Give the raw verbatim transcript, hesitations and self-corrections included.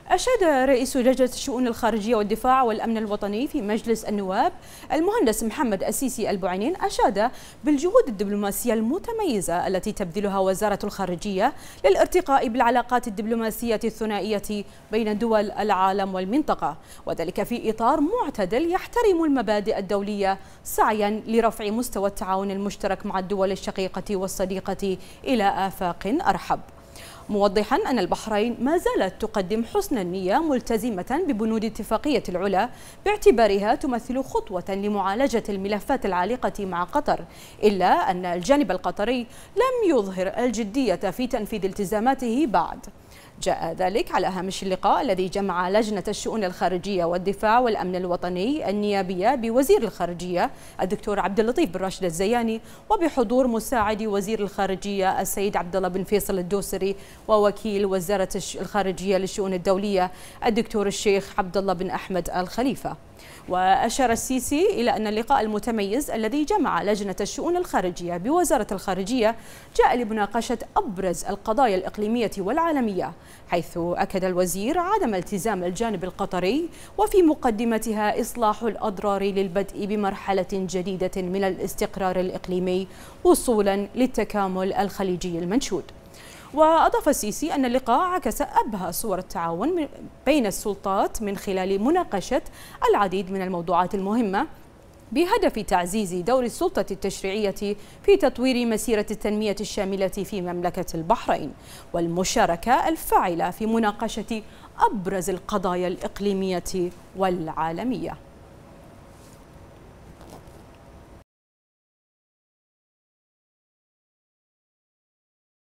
أشاد رئيس لجنة الشؤون الخارجية والدفاع والأمن الوطني في مجلس النواب المهندس محمد السيسي البوعينين أشاد بالجهود الدبلوماسية المتميزة التي تبذلها وزارة الخارجية للارتقاء بالعلاقات الدبلوماسية الثنائية بين دول العالم والمنطقة، وذلك في إطار معتدل يحترم المبادئ الدولية سعيا لرفع مستوى التعاون المشترك مع الدول الشقيقة والصديقة إلى آفاق أرحب، موضحا أن البحرين ما زالت تقدم حسن النية ملتزمة ببنود اتفاقية العلا باعتبارها تمثل خطوة لمعالجة الملفات العالقة مع قطر، إلا أن الجانب القطري لم يظهر الجدية في تنفيذ التزاماته بعد. جاء ذلك على هامش اللقاء الذي جمع لجنة الشؤون الخارجية والدفاع والأمن الوطني النيابية بوزير الخارجية الدكتور عبد اللطيف بن راشد الزياني، وبحضور مساعد وزير الخارجية السيد عبد الله بن فيصل الدوسري، ووكيل وزارة الخارجية للشؤون الدولية الدكتور الشيخ عبد الله بن أحمد الخليفة. وأشار السيسي إلى أن اللقاء المتميز الذي جمع لجنة الشؤون الخارجية بوزارة الخارجية جاء لمناقشة أبرز القضايا الإقليمية والعالمية، حيث أكد الوزير عدم التزام الجانب القطري وفي مقدمتها إصلاح الأضرار للبدء بمرحلة جديدة من الاستقرار الإقليمي وصولا للتكامل الخليجي المنشود. وأضاف السيسي أن اللقاء عكس أبهى صور التعاون بين السلطات من خلال مناقشة العديد من الموضوعات المهمة بهدف تعزيز دور السلطة التشريعية في تطوير مسيرة التنمية الشاملة في مملكة البحرين، والمشاركة الفاعلة في مناقشة أبرز القضايا الإقليمية والعالمية.